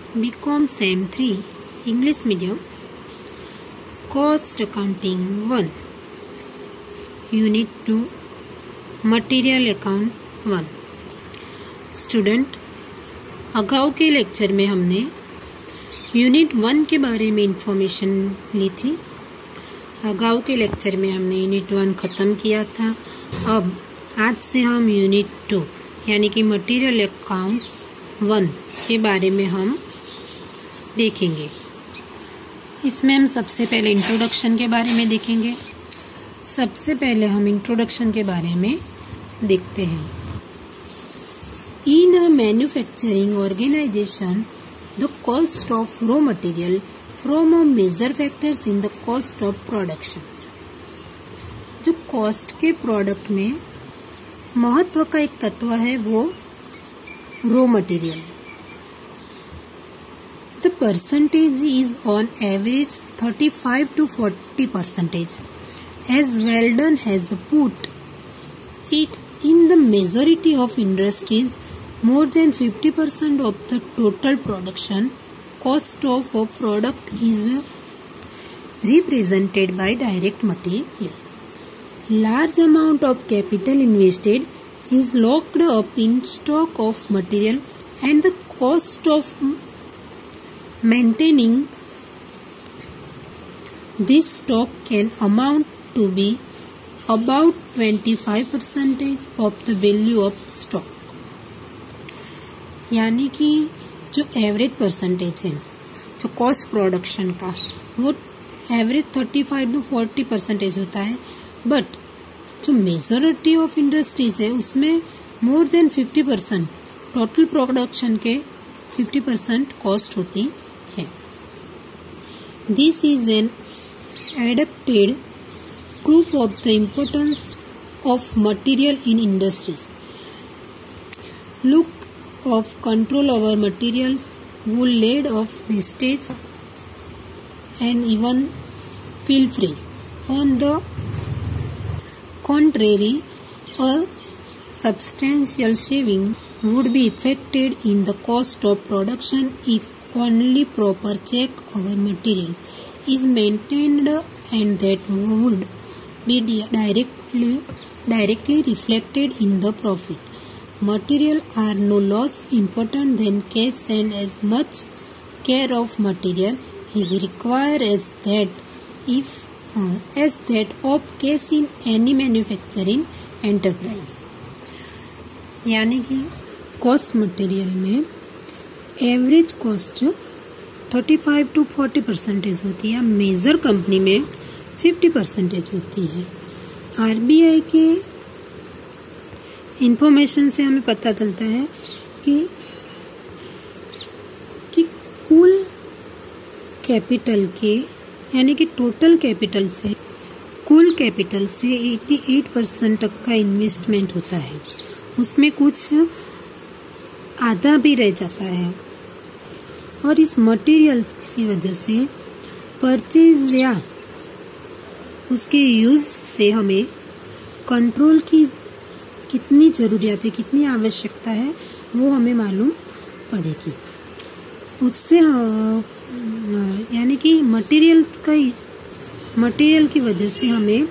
BCom Sem 3 English Medium Cost Accounting 1 Unit 2 Material Account 1 student, अगाऊ के lecture में हमने यूनिट 1 के बारे में इंफॉर्मेशन ली थी। अगाऊ के लेक्चर में हमने यूनिट 1 खत्म किया था। अब आज से हम यूनिट 2 यानी कि मटेरियल अकाउंट 1 के बारे में हम देखेंगे। इसमें हम सबसे पहले इंट्रोडक्शन के बारे में देखेंगे। सबसे पहले हम इंट्रोडक्शन के बारे में देखते हैं। In a manufacturing organization, the cost of raw material from a major factors in the cost of production. जो कॉस्ट के प्रोडक्ट में महत्व का एक तत्व है वो रॉ मटेरियल है। The percentage is on average 35 to 40%, as Weldon has put it. In the majority of industries, more than 50% of the total production cost of a product is represented by direct material. Large amount of capital invested is locked up in stock of material, and the cost of maintaining this stock can amount to be about 25% of the value of stock. यानी कि जो average percentage है जो cost production का वो average 35 to 40% होता है, but जो मेजॉरिटी ऑफ इंडस्ट्रीज है उसमें मोर देन 50% टोटल प्रोडक्शन के 50% कॉस्ट होती है। This is an adapted proof of the importance of material in industries. Look of control over materials, wool lead of wastage and even pilferage. On the contrary, a substantial saving would be effected in the cost of production if only proper check over materials is maintained, and that would be directly reflected in the profit. Material are no less important than cash, and as much care of material is required as that of cash in any manufacturing enterprise. यानी कि cost material में average cost 35 to 40% होती है, major company में 50% होती है। RBI के information से हमें पता चलता है कि कुल कैपिटल के यानी कि टोटल कैपिटल से कुल कैपिटल से 88% तक का इन्वेस्टमेंट होता है, उसमें कुछ आधा भी रह जाता है। और इस मटेरियल की वजह से परचेज या उसके यूज से हमें कंट्रोल की कितनी जरूरियत है, कितनी आवश्यकता है वो हमें मालूम पड़ेगी। उससे यानी कि मटेरियल की वजह से हमें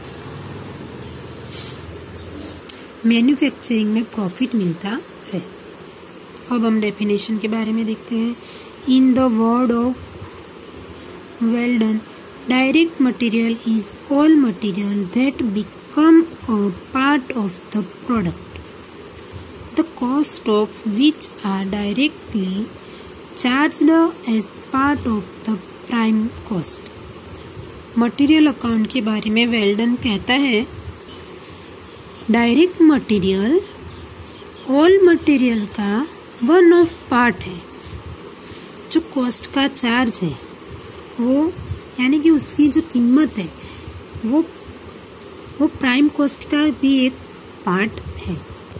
मैन्युफैक्चरिंग में प्रॉफिट मिलता है। अब हम डेफिनेशन के बारे में देखते हैं। In the word of Weldon, direct material is all material that become a part of the product, the cost of which are directly charged as part of the prime cost. Material account के बारे में Weldon कहता है, direct material all material का one of part है। जो cost का charge है वो यानी कि उसकी जो कीमत है वो प्राइम कॉस्ट का भी एक पार्ट है।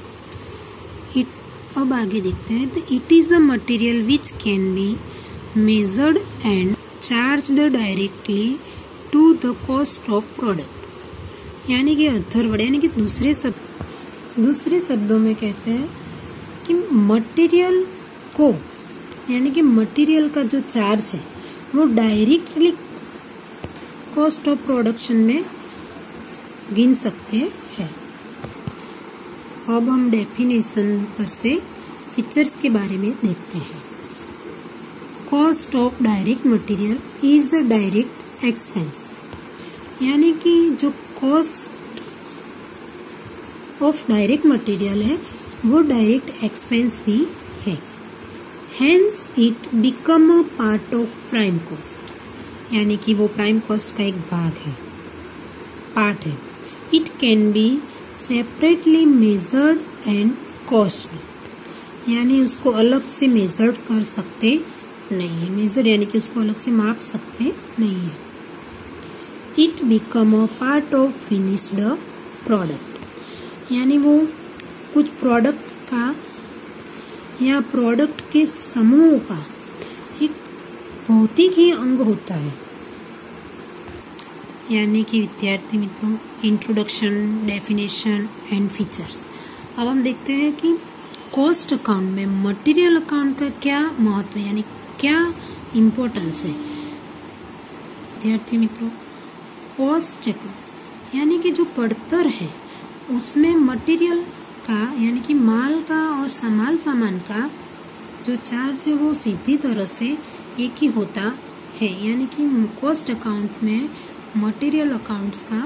अब आगे देखते हैं। तो it is a material which can be measured and charged directly to the cost of product. यानी कि अदर वर्ड यानी कि दूसरे शब्दों में कहते हैं कि मटेरियल को यानी कि मटेरियल का जो चार्ज है वो डायरेक्टली कॉस्ट ऑफ प्रोडक्शन में गिन सकते हैं। अब हम डेफिनेशन पर से फीचर्स के बारे में देखते हैं। Cost of direct material is a direct expense, यानी कि जो कॉस्ट ऑफ डायरेक्ट मटेरियल है वो डायरेक्ट एक्सपेंस भी है। Hence it become a part of prime cost, यानी कि वो प्राइम कॉस्ट का एक भाग है, पार्ट है। It can be separately measured and costly, यानी उसको अलग से मेजर्ड कर सकते नहीं है। मेजर यानी कि उसको अलग से माप सकते नहीं है। It become a part of finished product, यानी वो कुछ प्रोडक्ट का या प्रोडक्ट के समूह का एक भौतिक ही अंग होता है। यानी कि विद्यार्थी मित्रों, इंट्रोडक्शन, डेफिनेशन एंड फीचर्स। अब हम देखते हैं कि कॉस्ट अकाउंट में मटेरियल अकाउंट का क्या महत्व है, यानी क्या इम्पोर्टेंस है। विद्यार्थी मित्रों, कॉस्ट अकाउंट यानी कि जो पड़तर है उसमें मटेरियल का यानी कि माल का और सामान का जो चार्ज है वो सीधी तरह से एक ही होता है। यानी कि कॉस्ट अकाउंट में मटेरियल अकाउंट्स का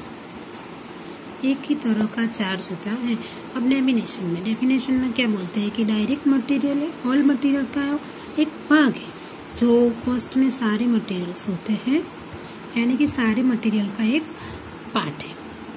एक ही तरह का चार्ज होता है। अब डेफिनेशन में क्या बोलते हैं कि डायरेक्ट मटेरियल है ऑल मटेरियल का एक भाग है जो कॉस्ट में सारे मटेरियल्स होते हैं, यानी कि सारे मटेरियल का एक पार्ट है।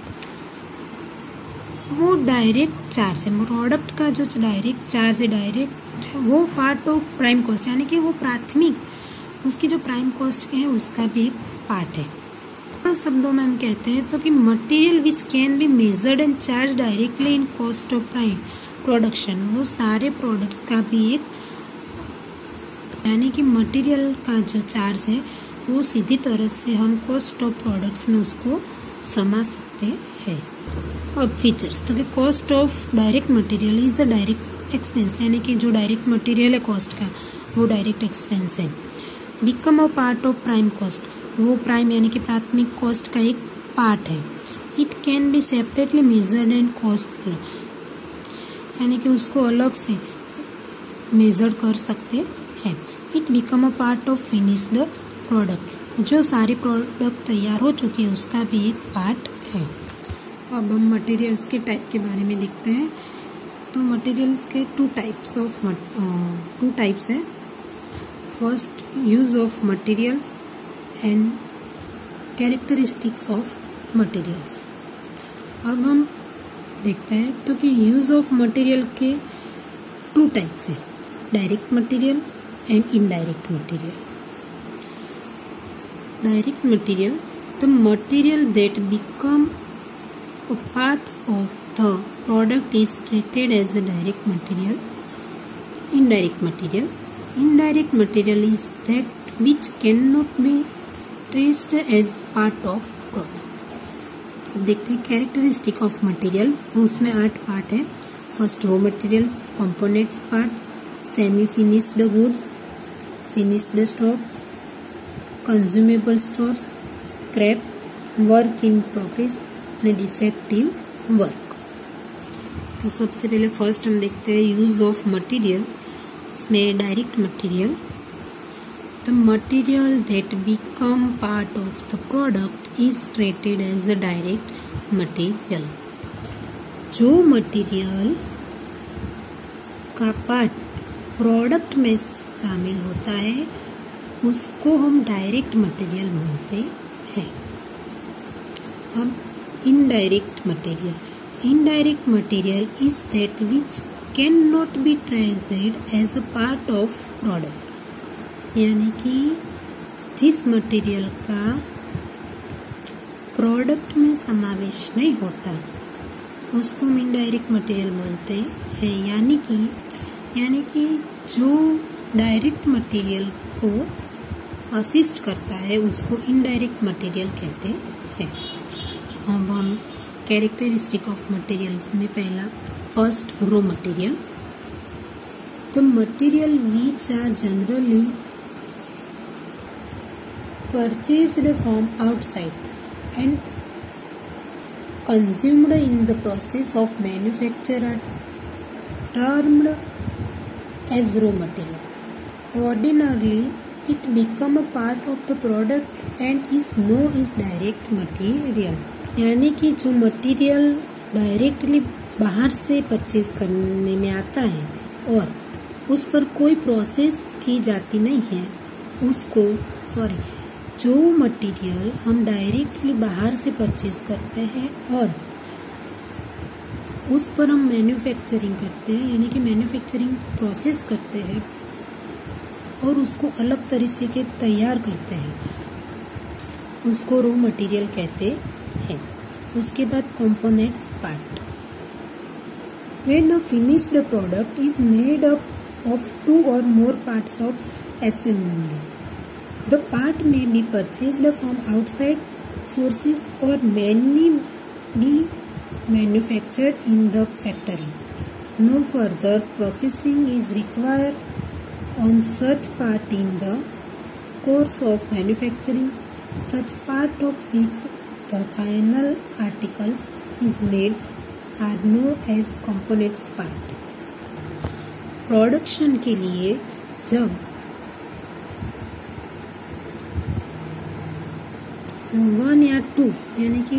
वो डायरेक्ट चार्ज है, प्रोडक्ट का जो डायरेक्ट चार्ज है, डायरेक्ट वो पार्ट ऑफ प्राइम कॉस्ट, यानी कि वो प्राथमिक उसकी जो प्राइम कॉस्ट है उसका भी एक पार्ट है। शब्दों में हम कहते हैं तो कि material which can be measured and charge directly in cost of prime production, वो सारे प्रोडक्ट का भी एक, यानी कि मटेरियल का जो चार्ज है वो सीधी तरह से हम कॉस्ट ऑफ प्रोडक्ट्स में उसको समा सकते हैं। अब फीचर्स, तो कि cost of direct material is a direct expense, यानी कि जो डायरेक्ट मटेरियल है कॉस्ट का वो डायरेक्ट एक्सपेंस है। Become a part of prime cost, वो प्राइम यानी कि प्राथमिक कॉस्ट का एक पार्ट है। It can be separately measured and cost, यानी कि उसको अलग से मेजर कर सकते हैं। It become a part of finished product, जो सारे प्रोडक्ट तैयार हो चुके हैं उसका भी एक पार्ट है। अब हम मटेरियल्स के टाइप के बारे में देखते हैं। तो मटेरियल्स के टू टाइप्स है। First, use of materials and characteristics of materials. अब हम देखते हैं तो कि यूज ऑफ मटेरियल के टू टाइप्स है, direct material and indirect material. Direct material, the material that become a part of the product is treated as a direct material. Indirect material is that which cannot be traced as part of product. अब देखते हैं characteristic of materials, उसमें 8 part है। First, raw materials, components part, semi finished goods, finished stock, consumable stores, scrap, work in progress और defective work. तो सबसे पहले first हम देखते हैं यूज ऑफ मटेरियल। इसमें direct material, the material that become part of the product is treated as a direct material. जो material का पार्ट प्रोडक्ट में शामिल होता है उसको हम डायरेक्ट मटेरियल बोलते हैं। अब indirect material is that which cannot be traced as a part of product, यानी कि जिस मटेरियल का प्रोडक्ट में समावेश नहीं होता उसको हम इनडायरेक्ट मटेरियल बोलते हैं। यानी कि जो डायरेक्ट मटेरियल को असिस्ट करता है उसको इनडायरेक्ट मटेरियल कहते हैं। अब हम कैरेक्टरिस्टिक ऑफ मटेरियल में पहला, first, raw material. The material which are generally purchased from outside and consumed in the process of manufacture are termed as raw material. Ordinarily, it become a part of the product and is known as direct material. यानी कि जो material directly बाहर से purchase करने में आता है और उस पर कोई प्रोसेस की जाती नहीं है, जो मटेरियल हम डायरेक्टली बाहर से परचेज करते हैं और उस पर हम मैन्युफैक्चरिंग करते हैं, यानी कि मैन्युफैक्चरिंग प्रोसेस करते हैं और उसको अलग तरीके के तैयार करते हैं, उसको रॉ मटेरियल कहते हैं। उसके बाद components part. When a finished product is made up of 2 or more parts of assembly, the part may be purchased from outside sources or may be manufactured in the factory. No further processing is required on such part in the course of manufacturing. Such part of which the final articles is made are known as components part. Production के लिए जब 1 या 2 यानी कि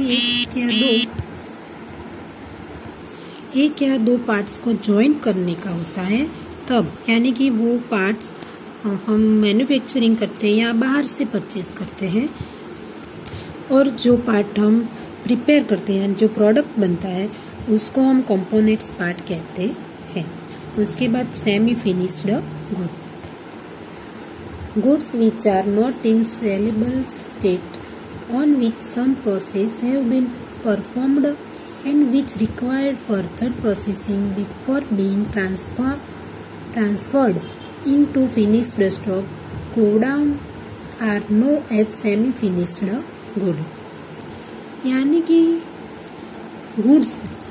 एक या दो parts को ज्वाइन करने का होता है, तब यानी कि वो पार्ट्स हम मैन्युफैक्चरिंग करते हैं या बाहर से परचेज करते हैं, और जो पार्ट हम प्रिपेयर करते हैं, जो प्रोडक्ट बनता है, उसको हम कंपोनेंट्स पार्ट कहते हैं। उसके बाद semi finished goods which are not in saleable state on which some process have been performed and which required further processing before being transferred into finished stock go down are known as semi-finished good. यानी कि goods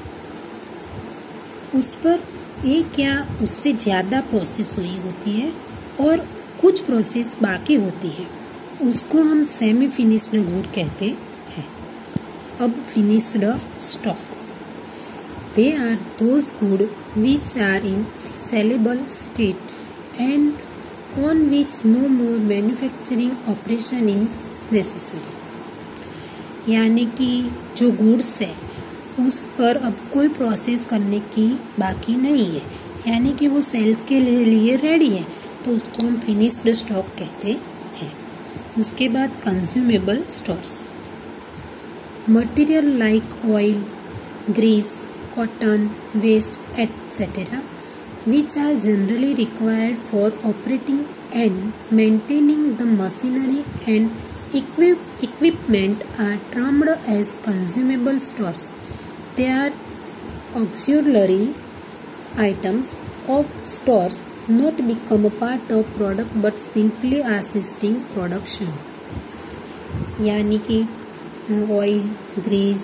उस पर एक या उससे ज़्यादा process हुई होती है और कुछ प्रोसेस बाकी होती है, उसको हम सेमी फिनिश्ड गुड कहते हैं। अब finished stock, they are those good which are in saleable state and on which no more manufacturing operation is necessary. यानी कि जो गुड्स है उस पर अब कोई प्रोसेस करने की बाकी नहीं है, यानी कि वो सेल्स के लिए रेडी है, तो उसको हम फिनिश्ड स्टॉक कहते हैं। उसके बाद consumable stores, material like oil, grease, cotton, waste etcetera which are generally required for operating and maintaining the machinery and equipment are termed as consumable stores. They are auxiliary items of stores, not become a part of product but simply assisting production. यानी कि oil, grease,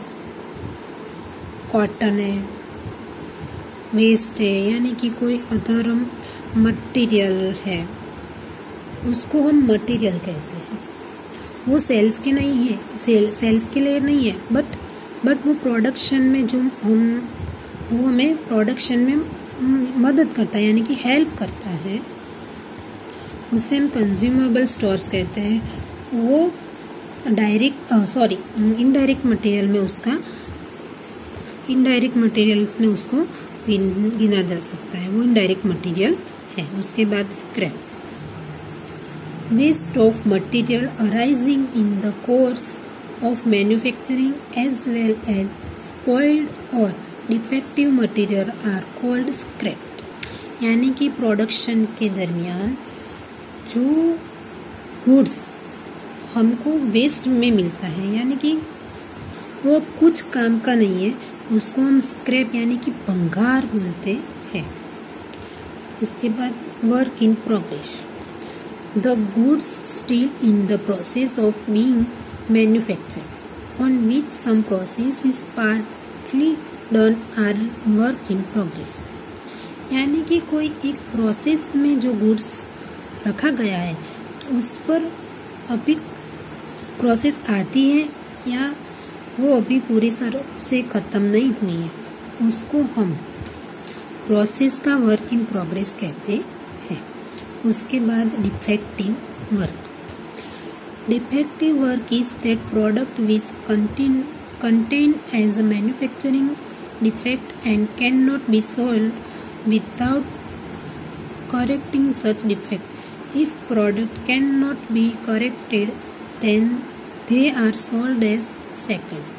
cotton है, waste है, यानी कि कोई other material है, उसको हम मटेरियल कहते हैं। वो सेल्स के नहीं है, सेल्स के लिए नहीं है, बट वो प्रोडक्शन में वो हमें प्रोडक्शन में मदद करता है, यानी कि हेल्प करता है, उसे हम कंज्यूमेबल स्टोर्स कहते हैं। वो इनडायरेक्ट मटेरियल्स में उसको गिना जा सकता है, वो इनडायरेक्ट मटेरियल है। उसके बाद scrap, waste of material arising in the course of manufacturing as well as spoiled or defective material are called scrap. यानी कि प्रोडक्शन के दरमियान जो गुड्स हमको वेस्ट में मिलता है, यानी कि वो कुछ काम का नहीं है, उसको हम स्क्रैप यानी कि भंगार बोलते हैं। उसके बाद work in progress, the goods still in the process of being manufactured, on which some process is partly done, are work in progress. यानी कि कोई एक प्रोसेस में जो गुड्स रखा गया है उस पर अभी प्रोसेस आती है या वो अभी पूरी तरह से ख़त्म नहीं हुई है, उसको हम प्रोसेस का वर्क इन प्रोग्रेस कहते हैं। उसके बाद defective work. Defective work is that product which contained as a manufacturing defect and cannot be sold without correcting such defect. If product cannot be corrected, then they are sold as seconds.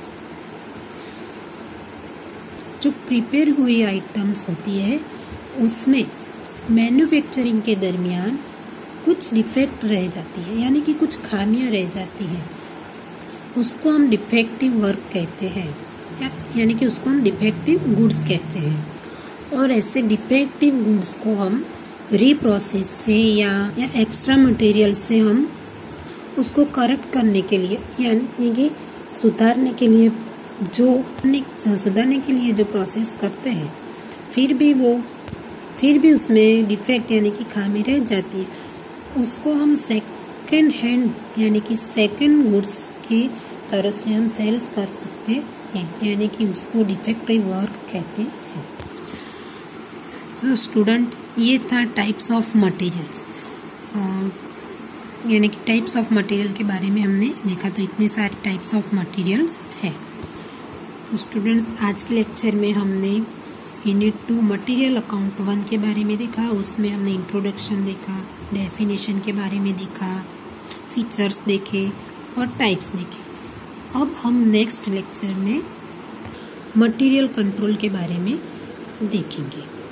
जो prepare हुई items होती है उसमें manufacturing के दरमियान कुछ defect रह जाती है, यानी कि कुछ खामियां रह जाती हैं, उसको हम डिफेक्टिव वर्क कहते हैं, यानी कि उसको हम डिफेक्टिव गुड्स कहते हैं। और ऐसे डिफेक्टिव गुड्स को हम रीप्रोसेस से या एक्स्ट्रा मटेरियल से हम उसको करेक्ट करने के लिए, यानी कि सुधारने के लिए जो प्रोसेस करते हैं, फिर भी उसमें डिफेक्ट यानी कि खामी रह जाती है, उसको हम सेकेंड हैंड यानी कि सेकेंड गुड्स की तरह से हम सेल्स कर सकते हैं, यानी कि उसको डिफेक्टिव वर्क कहते हैं। तो स्टूडेंट, ये था टाइप्स ऑफ मटेरियल्स, यानी कि टाइप्स ऑफ मटेरियल के बारे में हमने देखा। तो इतने सारे टाइप्स ऑफ मटेरियल्स है। तो स्टूडेंट्स, आज के लेक्चर में हमने यूनिट 2 मटेरियल अकाउंट 1 के बारे में देखा। उसमें हमने इंट्रोडक्शन देखा, डेफिनेशन के बारे में देखा, फीचर्स देखे और टाइप्स देखे। अब हम नेक्स्ट लेक्चर में मटेरियल कंट्रोल के बारे में देखेंगे।